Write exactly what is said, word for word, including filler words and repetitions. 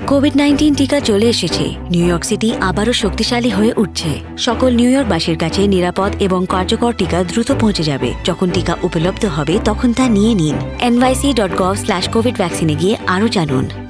Covid nineteen টিকা চলে এসেছে। নিউ ইয়র্ক সিটি আবারও শক্তিশালী হয়ে উঠছে। সকল নিউ ইয়র্কবাসীর কাছে নিরাপদ এবং কার্যকর টিকা দ্রুত পৌঁছে যাবে। যখন টিকা উপলব্ধ হবে তখন তা নিয়ে নিন। N Y C dot gov slash covid ভ্যাকসিনে গিয়ে আরও জানুন।